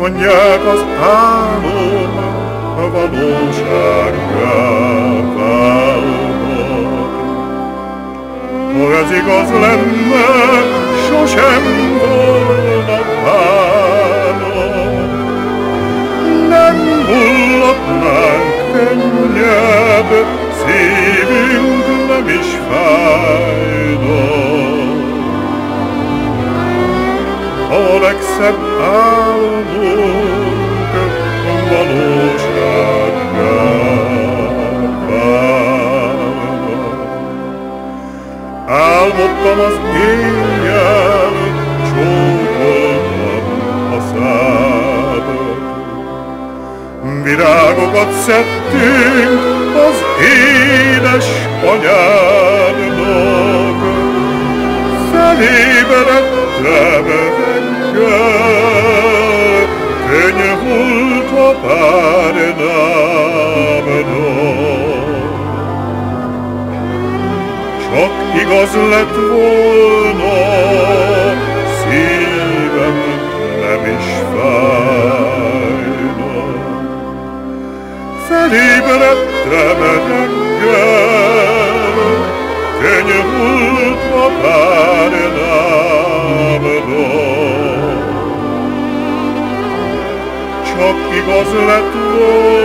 mondják az álom, a valósággá válhat. Ha ez igaz lenne, sosem volna bánat, nem hullatnánk könnyebb, szívünk nem is fájna. A legszebb álmunk valósággá válna. Álmodtam az éjjel, csókoltam a szádat. Virágokat szedtünk az édes anyádnak. Felébredtem reggel, könyhult a párnámnak. Csak igaz lett volna, szívem nem is fájna. Felébredtem reggel, könyhult a párnámnak. Csak igaz lett volna,